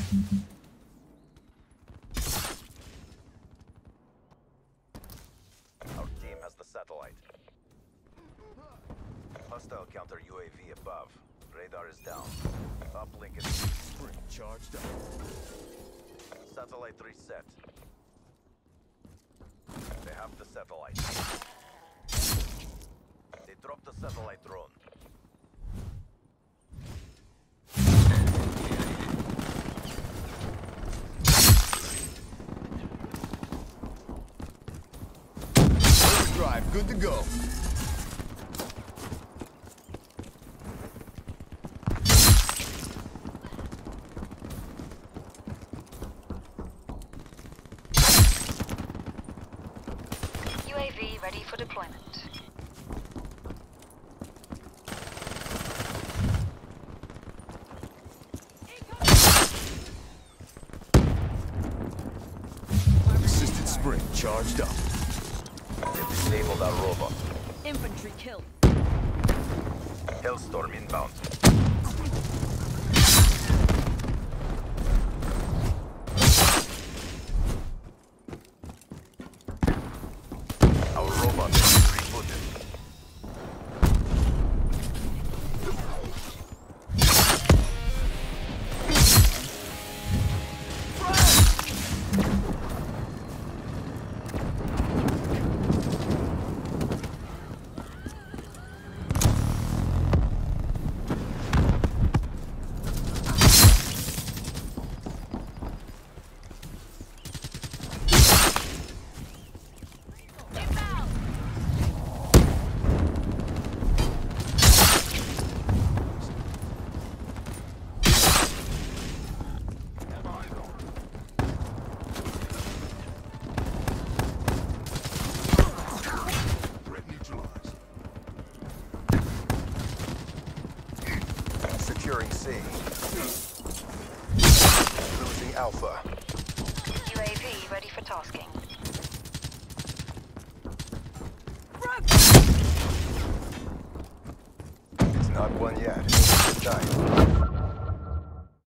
Our team has the satellite. Hostile counter UAV above. Radar is down. Uplink is Spring charged up. satellite reset. They have the satellite. They dropped the satellite drone. Overdrive, good to go. UAV ready for deployment. Assisted spring charged up. They've disabled our robot. Infantry kill. Hellstorm inbound. Our robot is rebooted. Securing C. Losing Alpha. UAV ready for tasking. It's not one yet. Good night.